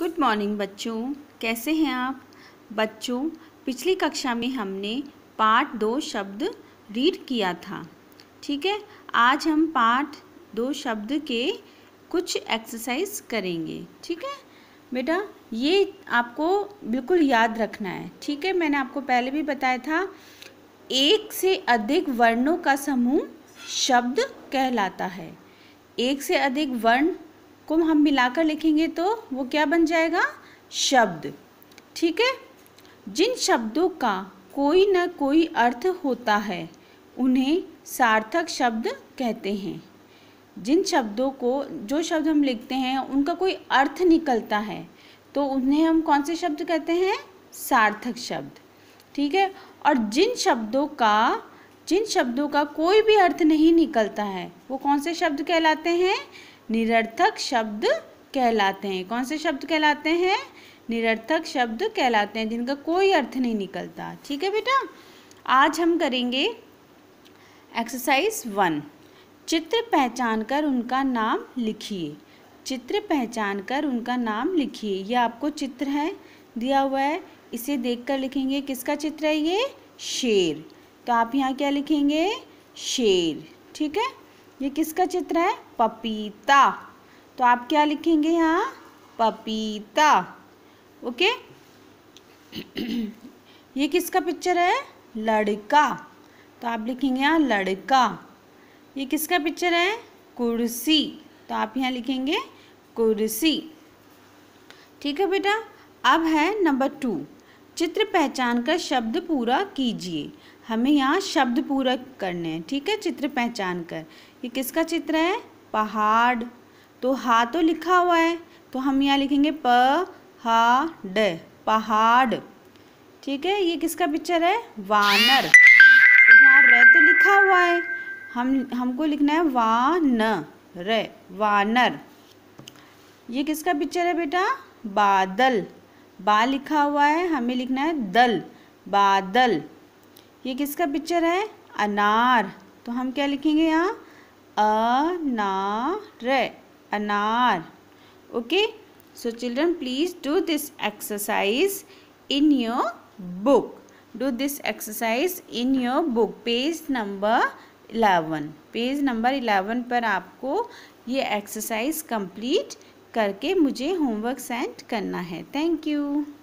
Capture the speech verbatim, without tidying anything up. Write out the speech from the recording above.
Good morning बच्चों, कैसे हैं आप बच्चों। पिछली कक्षा में हमने पार्ट दो शब्द रीड किया था। ठीक है, आज हम पार्ट दो शब्द के कुछ एक्सरसाइज करेंगे। ठीक है बेटा, ये आपको बिल्कुल याद रखना है। ठीक है, मैंने आपको पहले भी बताया था, एक से अधिक वर्णों का समूह शब्द कहलाता है। एक से अधिक वर्ण को हम मिलाकर लिखेंगे तो वो क्या बन जाएगा? शब्द। ठीक है, जिन शब्दों का कोई न कोई अर्थ होता है उन्हें सार्थक शब्द कहते हैं। जिन शब्दों को जो शब्द हम लिखते हैं उनका कोई अर्थ निकलता है तो उन्हें हम कौन से शब्द कहते हैं? सार्थक शब्द। ठीक है, और जिन शब्दों का जिन शब्दों का कोई भी अर्थ नहीं निकलता है वो कौन से शब्द कहलाते हैं? निरर्थक शब्द कहलाते हैं। कौन से शब्द कहलाते हैं? निरर्थक शब्द कहलाते हैं, जिनका कोई अर्थ नहीं निकलता। ठीक है बेटा, आज हम करेंगे एक्सरसाइज वन। चित्र पहचान कर उनका नाम लिखिए। चित्र पहचान कर उनका नाम लिखिए। ये आपको चित्र है दिया हुआ है, इसे देखकर लिखेंगे। किसका चित्र है ये? शेर। तो आप यहाँ क्या लिखेंगे? शेर। ठीक है, ये किसका चित्र है? पपीता। तो आप क्या लिखेंगे यहाँ? पपीता। ओके। ये किसका पिक्चर है? लड़का। तो आप लिखेंगे यहाँ लड़का। ये किसका पिक्चर है? कुर्सी। तो आप यहाँ लिखेंगे कुर्सी। ठीक है बेटा, अब है नंबर टू। चित्र पहचान कर शब्द पूरा कीजिए। हमें यहाँ शब्द पूरा करने हैं। ठीक है, चित्र पहचान कर। ये किसका चित्र है? पहाड़। तो हा तो लिखा हुआ है तो हम यहाँ लिखेंगे प हा ड, पहाड़। ठीक है, ये किसका पिक्चर है? वानर। तो यहाँ र तो लिखा हुआ है, हम हमको लिखना है वा न र, वानर। ये किसका पिक्चर है बेटा? बादल। बा लिखा हुआ है, हमें लिखना है दल, बादल। ये किसका पिक्चर है? अनार। तो हम क्या लिखेंगे यहाँ? अनार, अनार। Okay, so children please do this exercise in your book. Do this exercise in your book, page number eleven. Page number eleven पर आपको ये एक्सरसाइज कंप्लीट करके मुझे होमवर्क सेंड करना है। Thank you.